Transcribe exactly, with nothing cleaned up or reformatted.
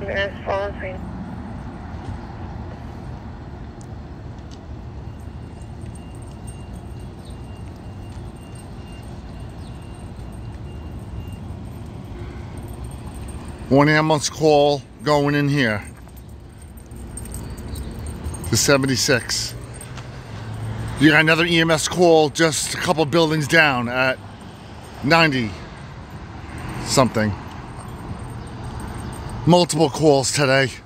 Yes, falling. One ambulance call going in here. The seventy-six. You got another E M S call just a couple buildings down at ninety something. Multiple calls today.